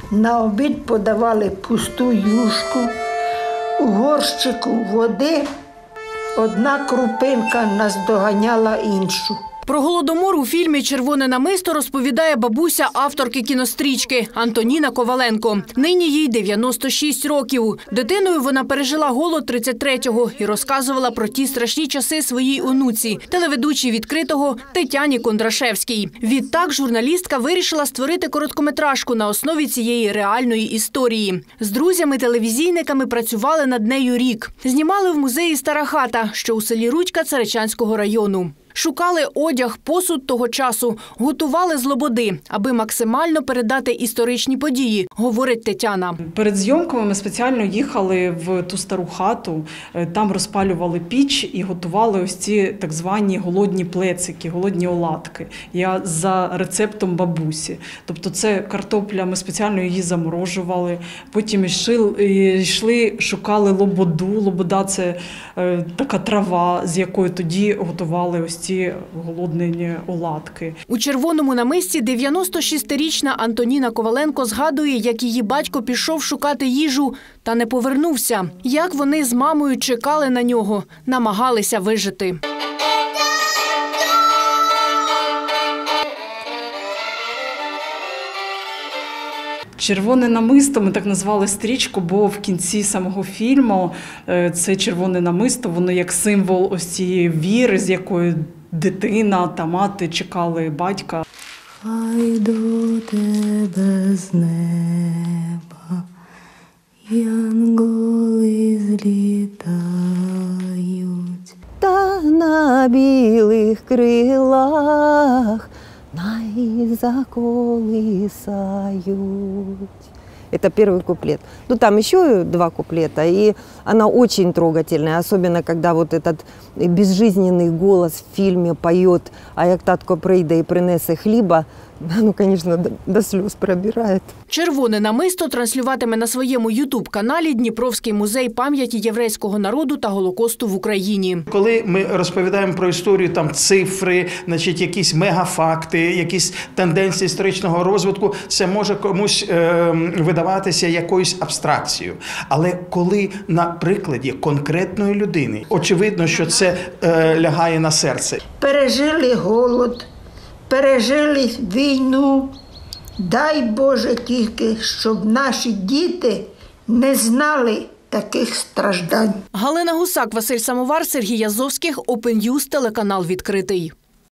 На обід подавали пусту юшку, у горщику води одна крупинка наздоганяла іншу. Про Голодомор у фільмі «Червоне намисто» розповідає бабуся авторки кінострічки Антоніна Коваленко. Нині їй 96 років. Дитиною вона пережила голод 33-го і розказувала про ті страшні часи своїй онуці, телеведучій «Відкритого» Тетяні Кондрашевській. Відтак журналістка вирішила створити короткометражку на основі цієї реальної історії. З друзями-телевізійниками працювали над нею рік. Знімали в музеї «Стара хата», що у селі Рудька Царичанського району. Шукали одяг, посуд того часу, готували з лободи, аби максимально передати історичні події, говорить Тетяна. Перед зйомками ми спеціально їхали в ту стару хату, там розпалювали піч і готували ось ці так звані голодні плецики, голодні оладки. Я за рецептом бабусі. Тобто це картопля, ми спеціально її заморожували, потім йшли, шукали лободу. Лобода – це така трава, з якої тоді готували ось ці голодні оладки. У «Червоному намисті» 96-річна Антоніна Коваленко згадує, як її батько пішов шукати їжу та не повернувся. Як вони з мамою чекали на нього, намагалися вижити. «Червоне намисто» ми так назвали стрічку, бо в кінці самого фільму це червоне намисто, воно як символ ось цієї віри, з якої дитина та мати чекали батька. Хай до тебе з неба янголи злітають, та на білих крилах най заколисають. Это первый куплет. Ну, там еще 2 куплета, и она очень трогательная, особенно когда вот этот безжизненный голос в фильме поет «А як татко прийде і принесе хліба», ну, конечно, до слез пробирает. «Червоне намисто» транслюватиме на своєму ютуб-каналі Дніпровський музей пам'яті єврейського народу та Голокосту в Україні. Коли ми розповідаємо про історію, там цифри, значить, якісь мегафакти, якісь тенденції історичного розвитку, це може комусь видаватися якоюсь абстракцією. Але коли на прикладі конкретної людини, очевидно, що це лягає на серце. Пережили голод, пережили війну. Дай Боже тільки, щоб наші діти не знали таких страждань. Галина Гусак, Василь Самовар, Сергій Язовських, Open News, телеканал «Відкритий».